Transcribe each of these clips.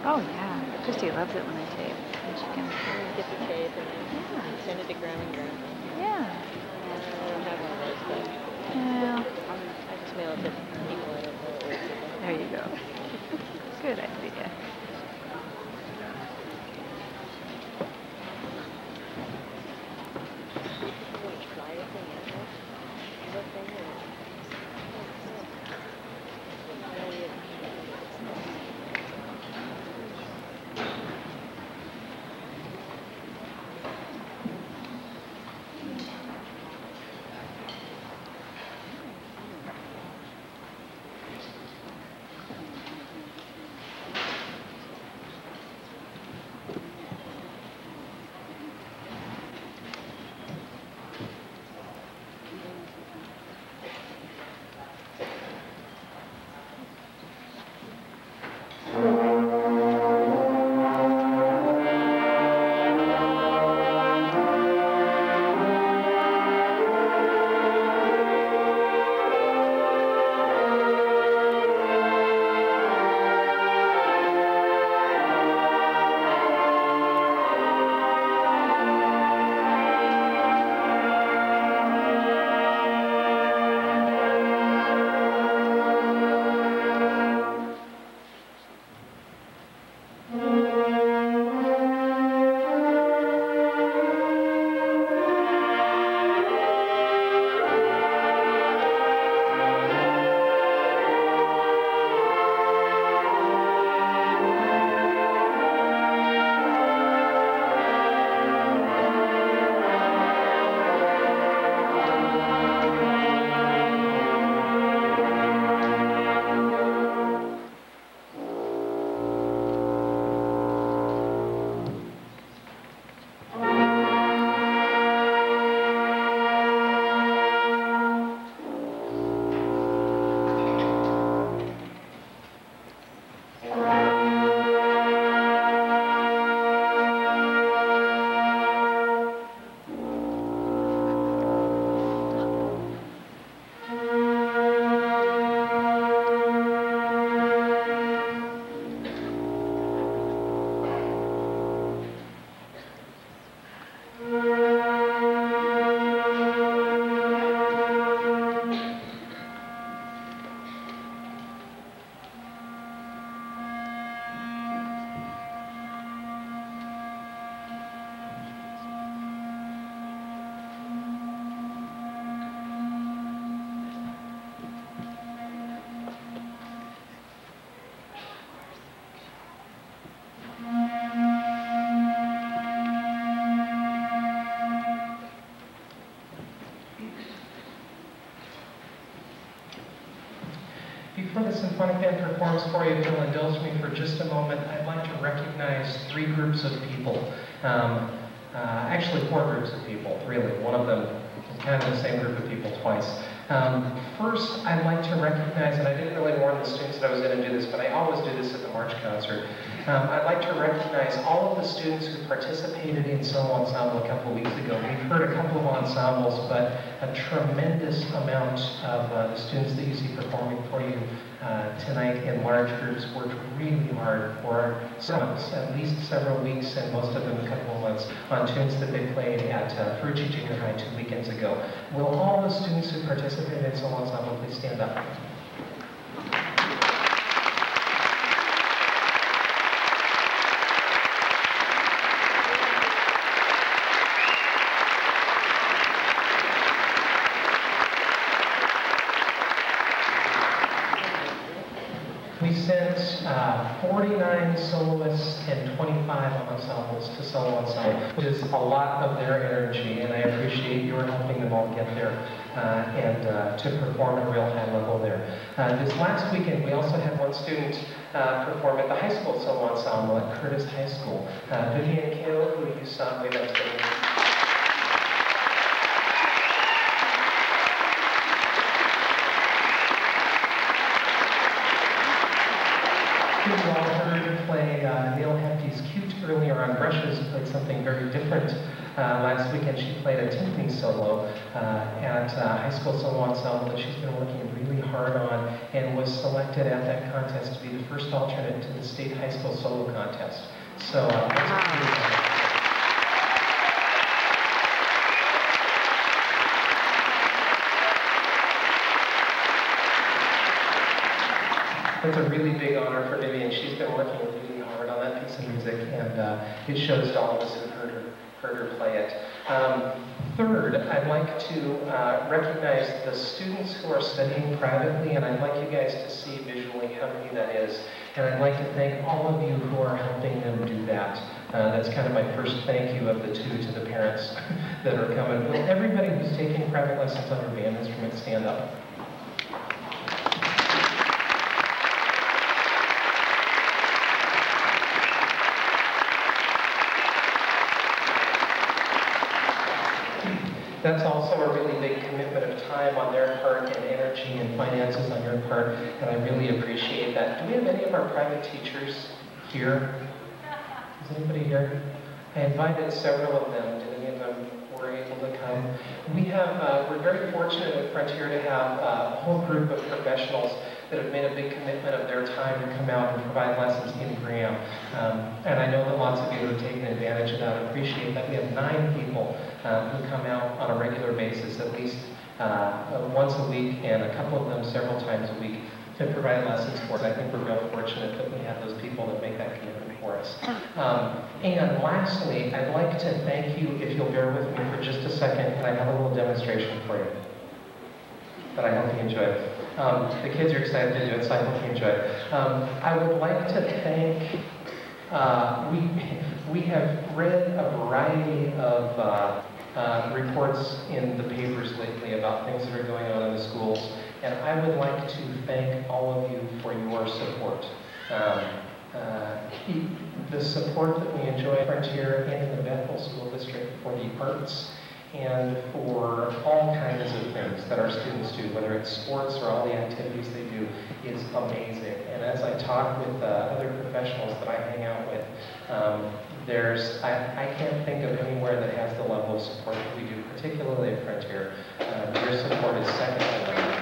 Oh yeah, Christi loves it when I tape. And she can get the tape and then send it to Grandma and Grandpa. Yeah. I don't have one of those, but Well, I just mail it to people I don't know. There you go. Good idea. Before the symphonic band performs for you, if you'll indulge me for just a moment, I'd like to recognize three groups of people. Actually, four groups of people, really. One of them is kind of the same group of people twice. First, I'd like to recognize, and I didn't really warn the students that I was going to do this, but I always do this at the March concert. I'd like to recognize all of the students who participated in solo ensemble a couple of weeks ago. We've heard a couple of ensembles, but a tremendous amount of the students that you see performing for you tonight in large groups worked really hard for at least several weeks, and most of them a couple of months, on tunes that they played at Ferrucci Junior High 2 weekends ago. Will all the students who participated in solo ensemble please stand up? We sent 49 soloists and 25 ensembles to solo ensemble, which is a lot of their energy, and I appreciate your helping them all get there and to perform at a real high level there. This last weekend, we also had one student perform at the high school solo ensemble at Curtis High School. Vivian Kale, who you saw way back there. You all heard play Neil Hefty's Cute earlier on brushes, played something very different Last weekend she played a timpani solo at High School Solo Ensemble that she's been working really hard on and was selected at that contest to be the first alternate to the state high school solo contest. So that's a really big honor for Vivian. She's been working really hard on that piece of music, and it shows to all of us who heard her play it. Third, I'd like to recognize the students who are studying privately, and I'd like you guys to see visually how many that is. And I'd like to thank all of you who are helping them do that. That's kind of my first thank you of the two to the parents that are coming. Will everybody who's taking private lessons on their band instrument stand up? That's also a really big commitment of time on their part and energy and finances on your part, and I really appreciate that. Do we have any of our private teachers here? Is anybody here? I invited several of them. Did any of them were able to come? We're very fortunate at Frontier to have a whole group of professionals that have made a big commitment of their time to come out and provide lessons in Graham. And I know that lots of you have taken advantage of that. I appreciate that. We have 9 people who come out on a regular basis, at least once a week, and a couple of them several times a week to provide lessons for us. I think we're real fortunate that we have those people that make that commitment for us. And lastly, I'd like to thank you, if you'll bear with me for just a second, and I have a little demonstration for you that I hope you enjoy. The kids are excited to do it, so I hope you enjoy it. I would like to thank, we have read a variety of reports in the papers lately about things that are going on in the schools, and I would like to thank all of you for your support. The support that we enjoy at Frontier and in the Bethel School District for the arts and for all kinds of things that our students do, whether it's sports or all the activities they do, is amazing. And as I talk with other professionals that I hang out with, I can't think of anywhere that has the level of support that we do, particularly at Frontier. Your support is second to none.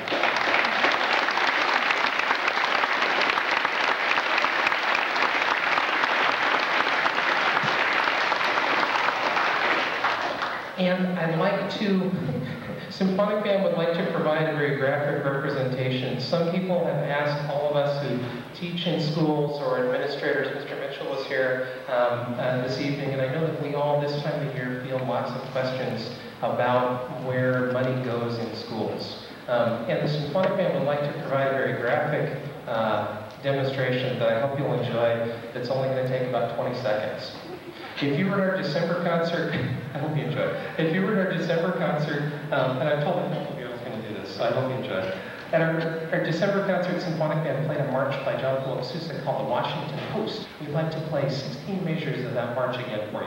And I'd like to, Symphonic Band would like to provide a very graphic representation. Some people have asked all of us who teach in schools or administrators, Mr. Mitchell was here this evening, and I know that we all this time of year feel lots of questions about where money goes in schools. And the Symphonic Band would like to provide a very graphic demonstration that I hope you'll enjoy that's only going to take about 20 seconds. If you were at our December concert, I hope you enjoy it. If you were at our December concert, and I told a couple of you I was going to do this, so I hope you enjoy it. At our December concert, Symphonic Band played a march by John Philip Sousa called the Washington Post. We'd like to play 16 measures of that march again for you.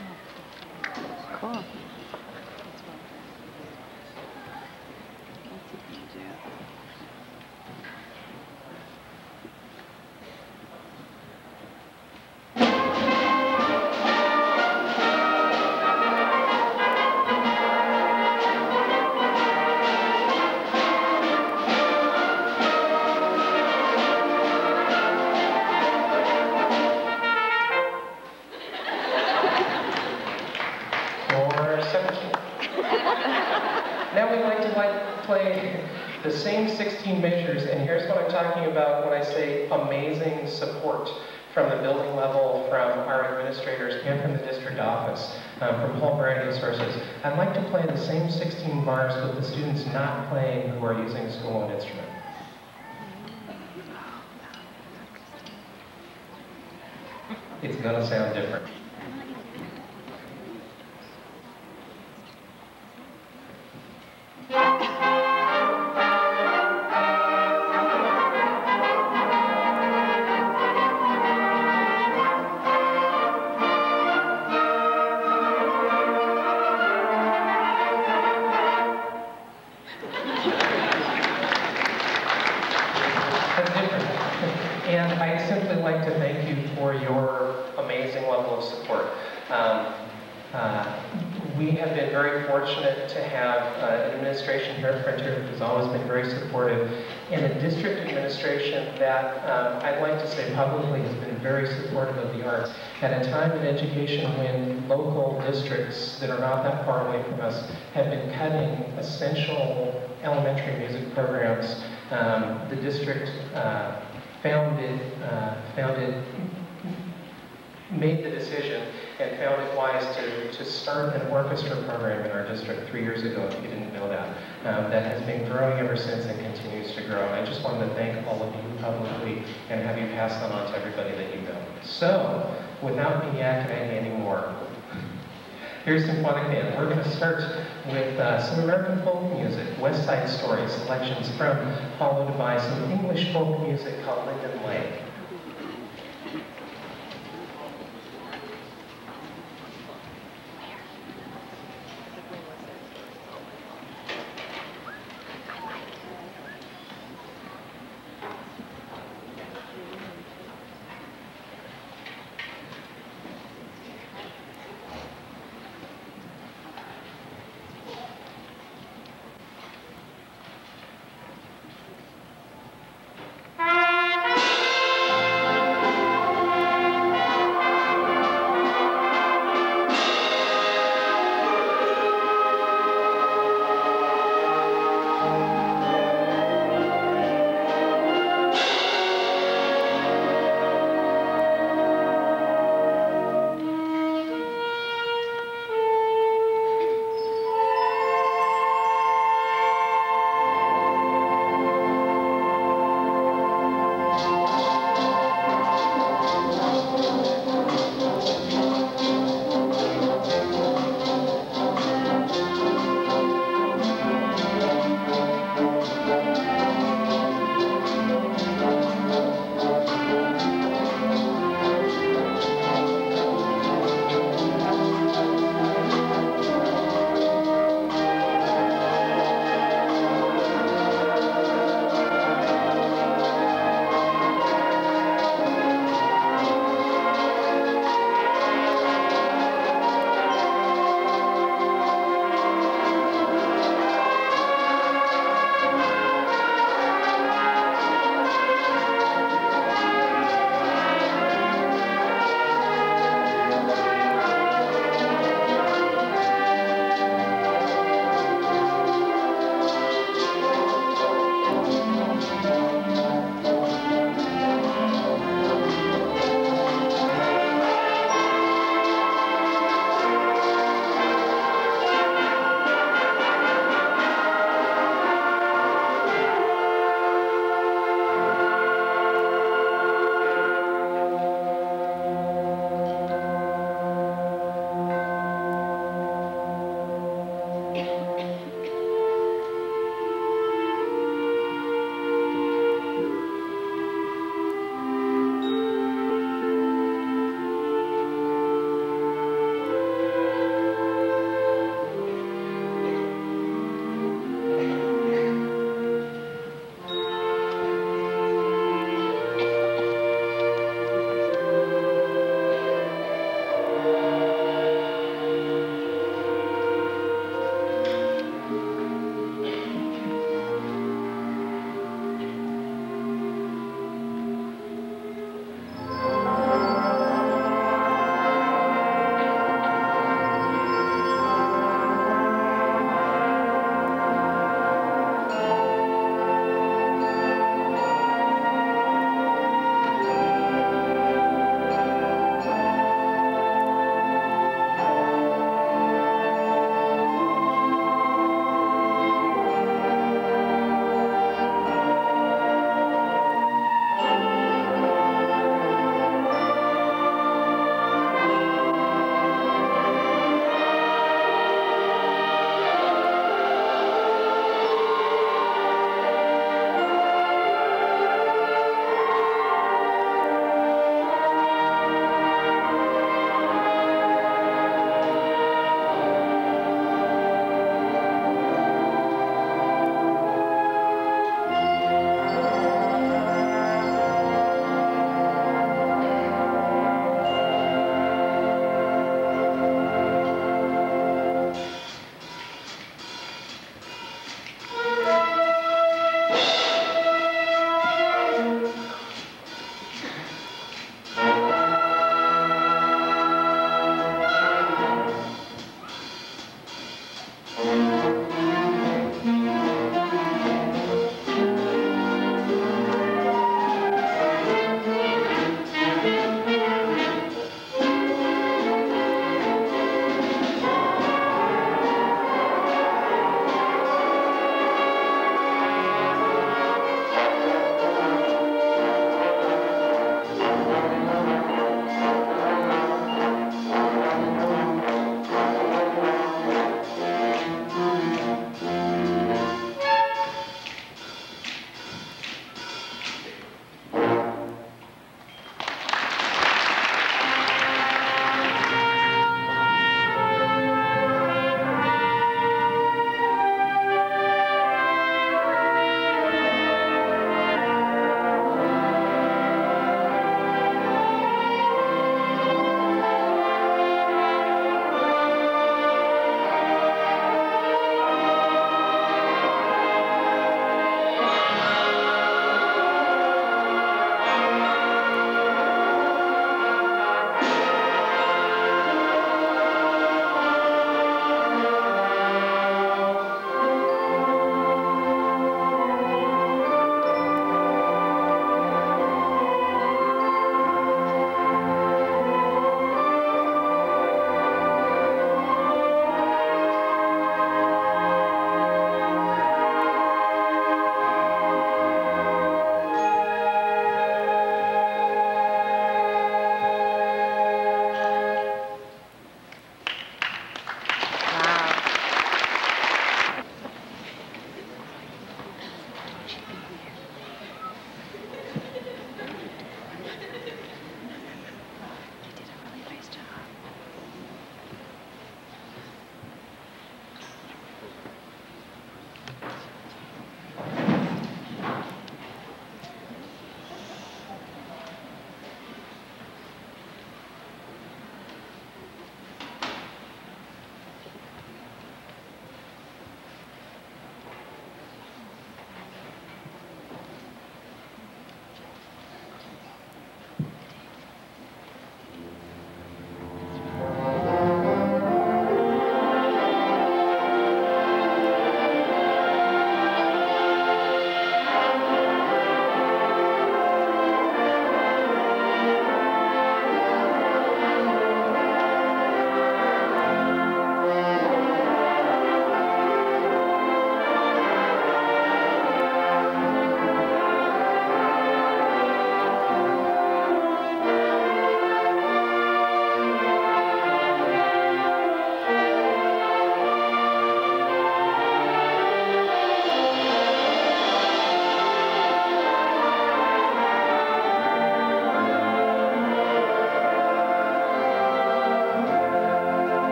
Cool. Now we'd like to play the same 16 measures, and here's what I'm talking about when I say amazing support from the building level, from our administrators, and from the district office, from a whole variety of sources. I'd like to play the same 16 bars with the students not playing who are using a school-owned instrument. It's going to sound different. And I'd simply like to thank you for your amazing level of support. We have been very fortunate to have an administration here at Frontier who's always been very supportive, and a district administration that I'd like to say publicly has been very supportive of the arts. At a time in education when local districts that are not that far away from us have been cutting essential elementary music programs, the district made the decision and found it wise to start an orchestra program in our district 3 years ago, if you didn't know that. That has been growing ever since and continues to grow. I just wanted to thank all of you publicly and have you pass that on to everybody that you know. So, without me yakking anymore, here's Symphonic Band. We're going to start with some American folk music, West Side Story selections from, followed by some English folk music called Linden Lake.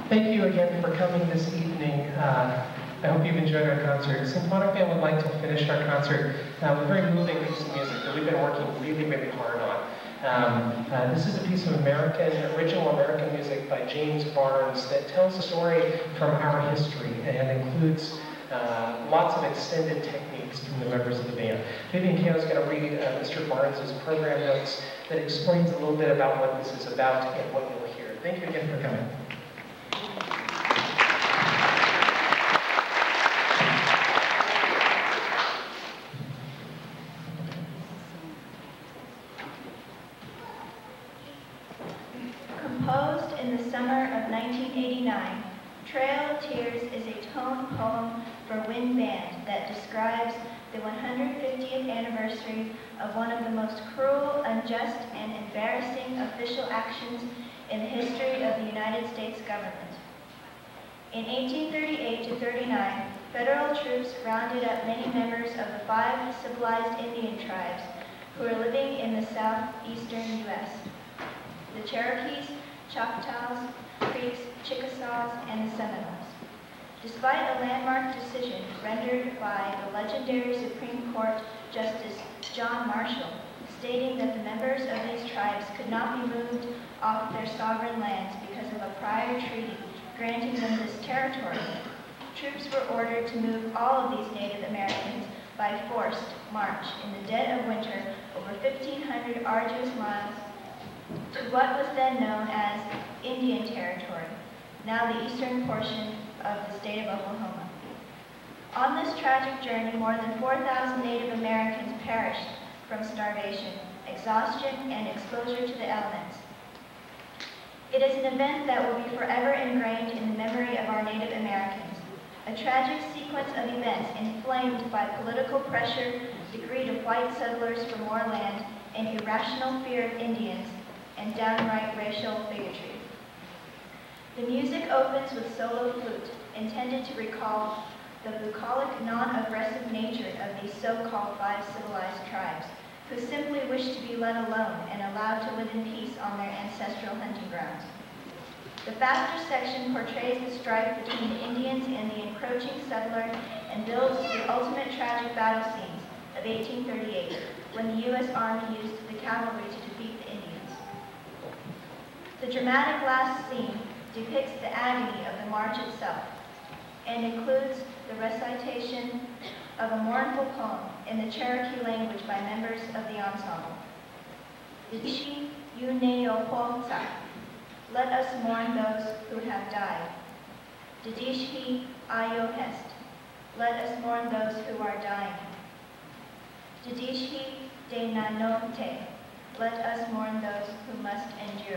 Thank you again for coming this evening. I hope you've enjoyed our concert. Symphonic Band would like to finish our concert with a very moving piece of music that we've been working really, really hard on. This is a piece of original American music by James Barnes that tells a story from our history and includes lots of extended techniques from the members of the band. Vivian Keo is going to read Mr. Barnes' program notes that explains a little bit about what this is about and what you'll hear. Thank you again for coming. Composed in the summer of 1989, Trail of Tears is a tone poem for wind band that describes the 150th anniversary of one of the most cruel, unjust, and embarrassing official actions in the history of the United States government. In 1838 to 39, federal troops rounded up many members of the 5 civilized Indian tribes who were living in the southeastern U.S. The Cherokees, Choctaws, Creeks, Chickasaws, and the Seminoles. Despite a landmark decision rendered by the legendary Supreme Court Justice John Marshall, stating that the members of these tribes could not be moved off their sovereign lands because of a prior treaty granting them this territory, troops were ordered to move all of these Native Americans by forced march in the dead of winter over 1,500 arduous miles to what was then known as Indian Territory, now the eastern portion of the state of Oklahoma. On this tragic journey, more than 4,000 Native Americans perished from starvation, exhaustion, and exposure to the elements. It is an event that will be forever ingrained in the memory of our Native Americans, a tragic sequence of events inflamed by political pressure, the greed of white settlers for more land, and irrational fear of Indians, and downright racial bigotry. The music opens with solo flute, intended to recall the bucolic, non-aggressive nature of these so-called 5 civilized tribes, who simply wish to be let alone and allowed to live in peace on their ancestral hunting grounds. The faster section portrays the strife between the Indians and the encroaching settler and builds the ultimate tragic battle scenes of 1838, when the U.S. Army used the cavalry to defeat the Indians. The dramatic last scene depicts the agony of the march itself and includes the recitation of a mournful poem in the Cherokee language by members of the ensemble. Didishi Yuneo Pongsa, let us mourn those who have died. Didishi Ayo Hest, let us mourn those who are dying. Didishi De Nanote, let us mourn those who must endure.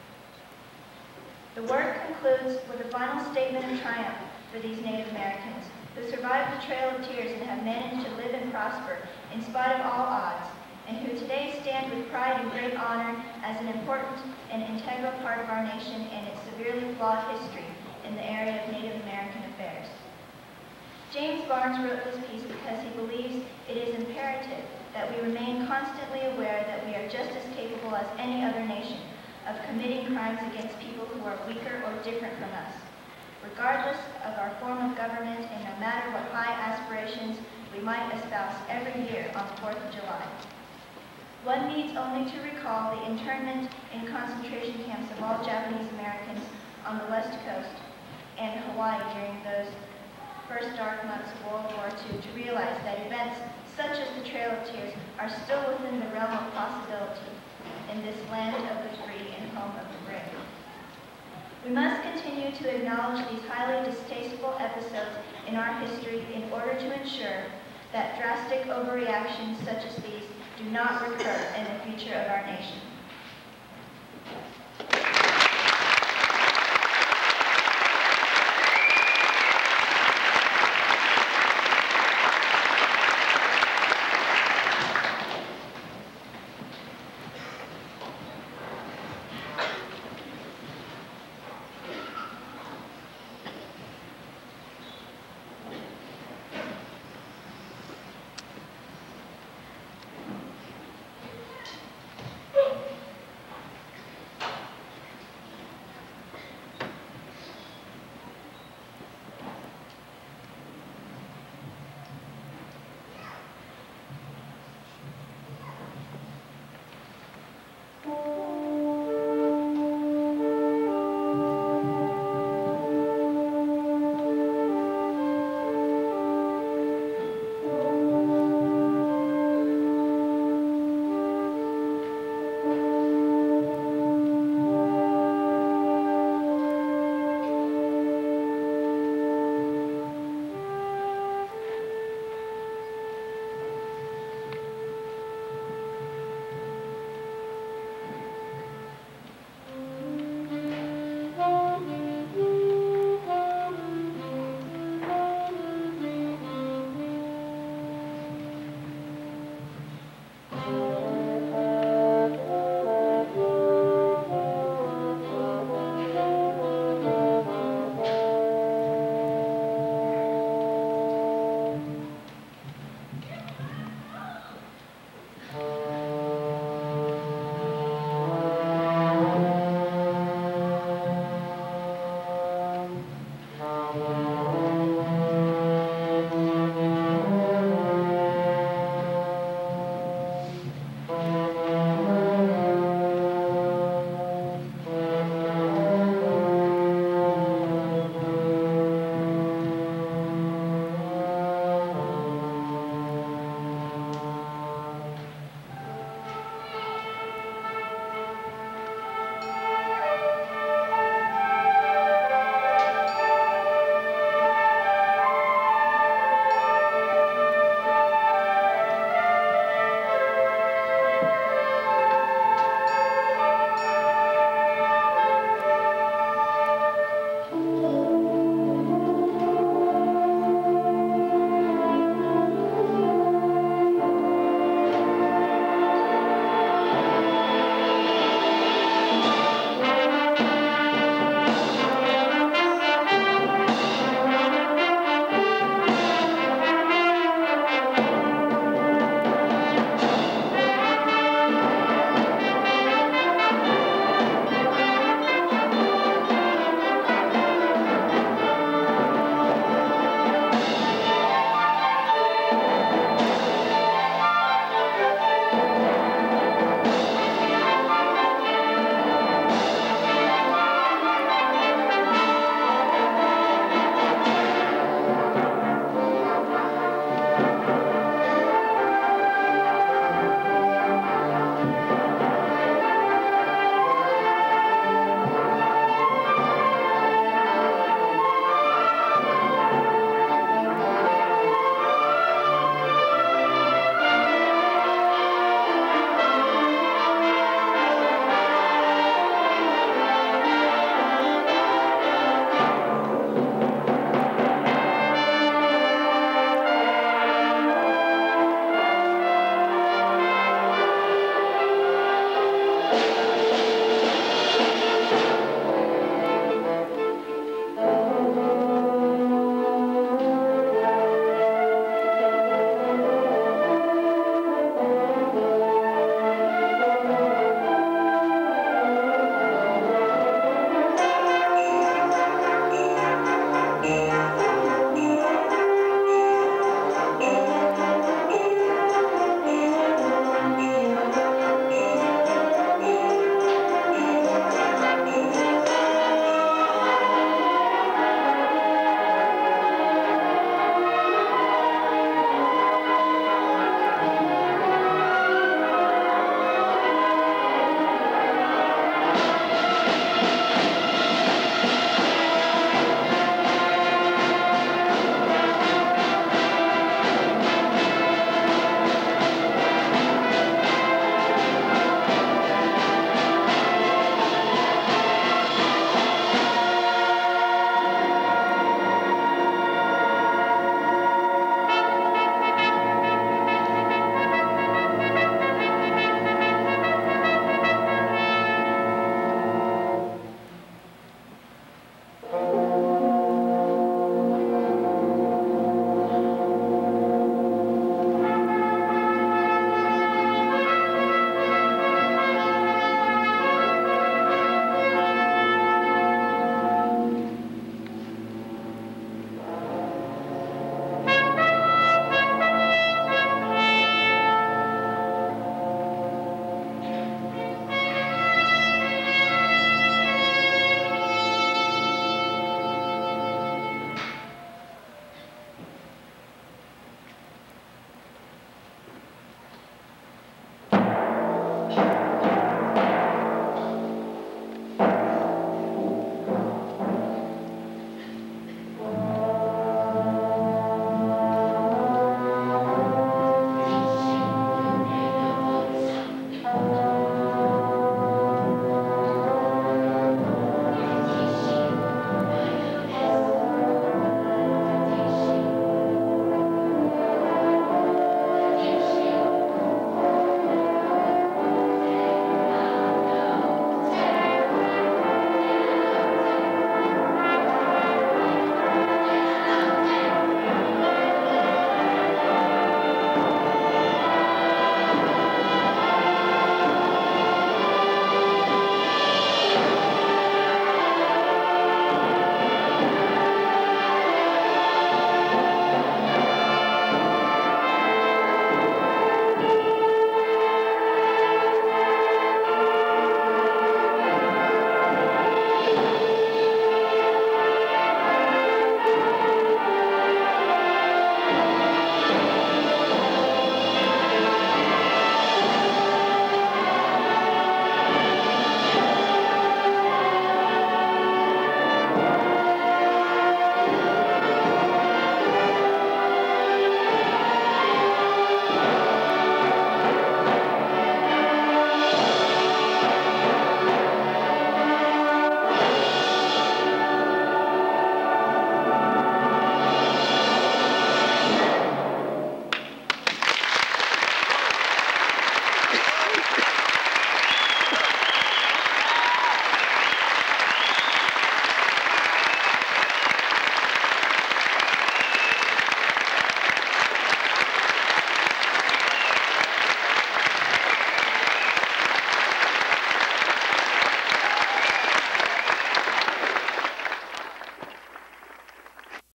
The work concludes with a final statement of triumph for these Native Americans who survived the Trail of Tears and have managed to live and prosper in spite of all odds, and who today stand with pride and great honor as an important and integral part of our nation and its severely flawed history in the area of Native American affairs. James Barnes wrote this piece because he believes it is imperative that we remain constantly aware that we are just as capable as any other nation of committing crimes against people who are weaker or different from us, regardless of our form of government and no matter what high aspirations we might espouse every year on the 4th of July. One needs only to recall the internment in concentration camps of all Japanese Americans on the West Coast and Hawaii during those first dark months of World War II to realize that events such as the Trail of Tears are still within the realm of possibility in this land of the free and home of the brave. We must continue to acknowledge these highly distasteful episodes in our history in order to ensure that drastic overreactions such as these do not recur in the future of our nation.